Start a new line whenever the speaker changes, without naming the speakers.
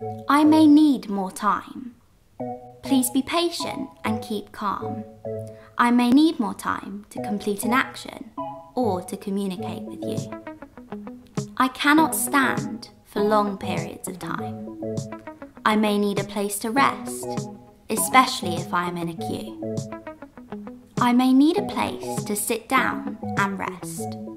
I may need more time. Please be patient and keep calm. I may need more time to complete an action or to communicate with you. I cannot stand for long periods of time. I may need a place to rest, especially if I am in a queue. I may need a place to sit down and rest.